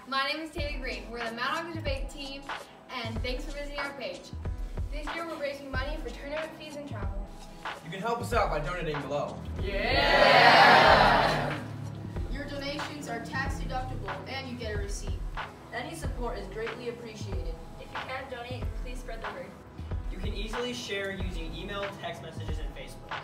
My name is Taylor Green. We're the mtOgdenDebate team, and thanks for visiting our page. This year we're raising money for tournament fees and travel. You can help us out by donating below. Yeah! Your donations are tax deductible and you get a receipt. Any support is greatly appreciated. If you can donate, please spread the word. You can easily share using email, text messages, and Facebook.